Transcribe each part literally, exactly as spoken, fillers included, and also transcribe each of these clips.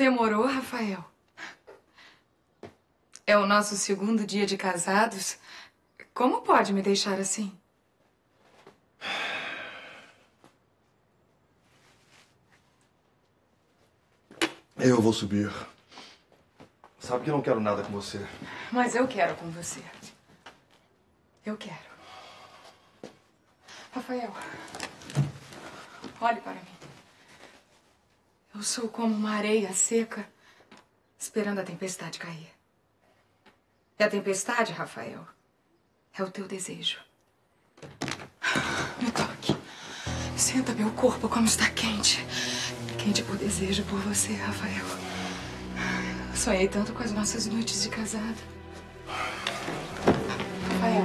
Demorou, Rafael? É o nosso segundo dia de casados. Como pode me deixar assim? Eu vou subir. Sabe que eu não quero nada com você. Mas eu quero com você. Eu quero. Rafael, olhe para mim. Eu sou como uma areia seca, esperando a tempestade cair. E a tempestade, Rafael, é o teu desejo. Me toque. Sinta meu corpo como está quente. Quente por desejo por você, Rafael. Sonhei tanto com as nossas noites de casado. Rafael.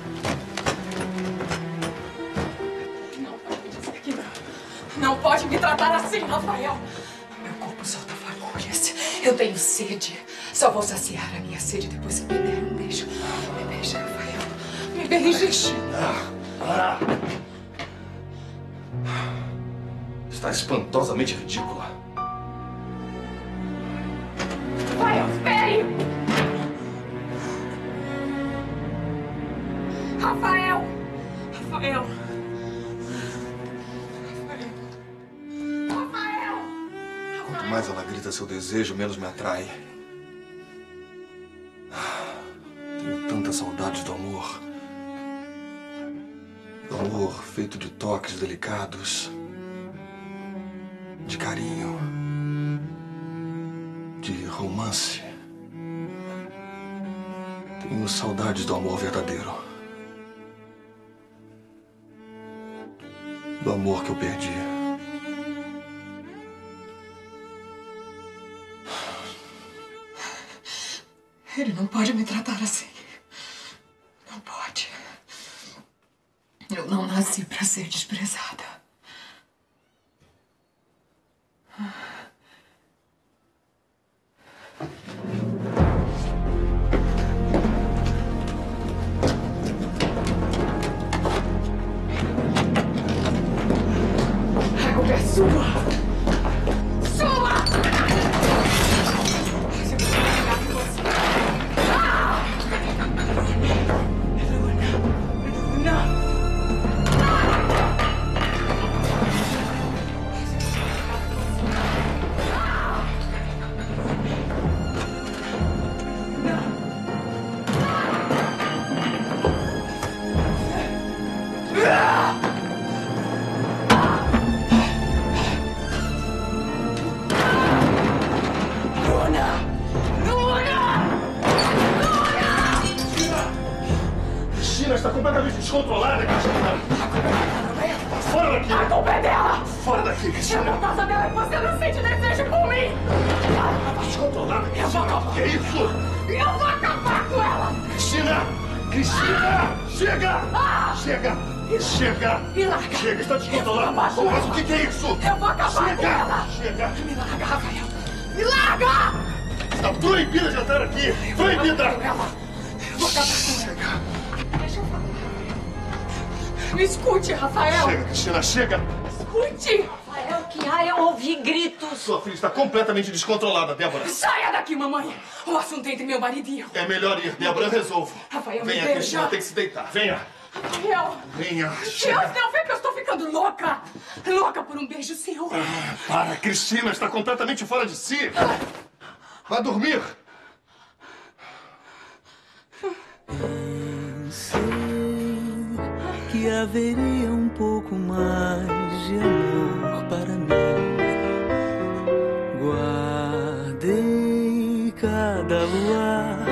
Não pode me dizer que não. Não pode me tratar assim, Rafael. Meu corpo solta fagulhas. Eu tenho sede. Só vou saciar a minha sede depois que me der um beijo. Me beija, Rafael. Me beije. Para! Está espantosamente ridícula. Rafael, espere! Rafael! Rafael! Rafael! Rafael! Quanto mais ela grita seu desejo, menos me atrai. Tenho tanta saudade do amor. Do amor feito de toques delicados. De carinho. De romance. Tenho saudades do amor verdadeiro. Do amor que eu perdi. Ele não pode me tratar assim. Não pode. Eu não nasci para ser desprezada. A culpa é sua! Sua! Se eu não pegar com você... Ah! Bruna! Bruna! Cristina está completamente descontrolada, Cristina. Fora daqui! A culpa é dela! Fora daqui, É Cristina! por causa dela que você não sente desejo por mim! Está descontrolada, Eu vou Cristina! acabar. Que é isso? Eu vou acabar com ela! Cristina! Cristina! Chega! Ah! Chega! Chega! Me larga! Chega, está Eu vou descontrolada! acabar com Mas ela. o que que é isso? Eu vou acabar Chega! com ela! Chega! Me larga, Rafael! Me larga! Está proibida de entrar aqui! Eu vou Proibida! acabar com ela! Eu vou acabar com ela! Chega! Deixa eu falar. Me escute, Rafael! Chega, Cristina, chega! Escute! Rafael, que há? Eu ouvi gritos. Sua filha está completamente descontrolada, Débora. Saia daqui, mamãe! O assunto é entre meu marido e eu. É melhor ir, Débora, eu resolvo. Rafael, me Venha, beija. Cristina, tem que se deitar. Venha! Rafael! Venha! Deus, Chega! não vê que eu estou ficando louca! Louca por um beijo seu! Ah, para, Cristina, está completamente fora de si! Vá dormir! Que haveria um pouco mais de amor para mim. Guardei cada luar